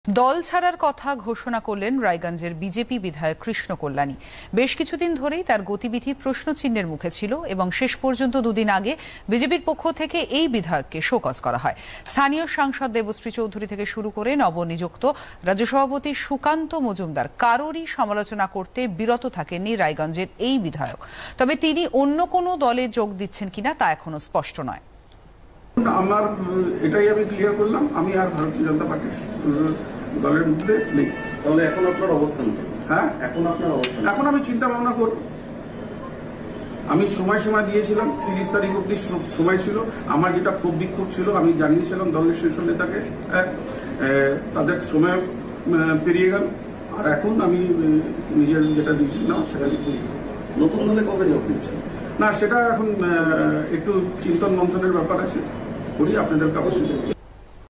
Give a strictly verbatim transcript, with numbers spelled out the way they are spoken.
দল ছাড়ার কথা ঘোষণা করলেন রায়গঞ্জের বিজেপি বিধায়ক কৃষ্ণ কল্যাণী। বেশ কিছুদিন ধরেই তার গতিবিধি প্রশ্নচিহ্নের মুখে ছিল এবং শেষ পর্যন্ত দুদিন আগে বিজেপির পক্ষ থেকে এই বিধায়ককে শোকজ করা হয়। স্থানীয় সাংসদ দেবশ্রী চৌধুরী থেকে শুরু করে নবনিযুক্ত রাজ্য সভাপতি সুকান্ত মজুমদার কারোরই সমালোচনা করতে বিরত থাকেননি রায়গঞ্জের এই বিধায়ক। তবে তিনি অন্য কোনো দলে যোগ দিচ্ছেন কিনা তা এখনো স্পষ্ট নয়। আমার এটাই আমি ক্লিয়ার করলাম, আমি আর ভারতীয় জনতা পার্টির দলের মধ্যে নেই। তাহলে এখন আপনার অবস্থান কি? হ্যাঁ, এখন আপনার অবস্থান এখন আমি চিন্তা ভাবনা করব। আমি সময় সময় দিয়েছিলাম, তিরিশ তারিখ অব্দি সময় ছিল। আমার যেটা ক্ষোভ বিক্ষোভ ছিল আমি জানিয়েছিলাম দলের শীর্ষ নেতাকে, তাদের সময় পেরিয়ে গেল। আর এখন আমি নিজের যেটা দিয়েছিলাম সেটা করি। নতুন দলে কবে যোগ দিচ্ছেন? না, সেটা এখন একটু চিন্তন মন্থনের ব্যাপার আছে, করি আপনাদের কাছে।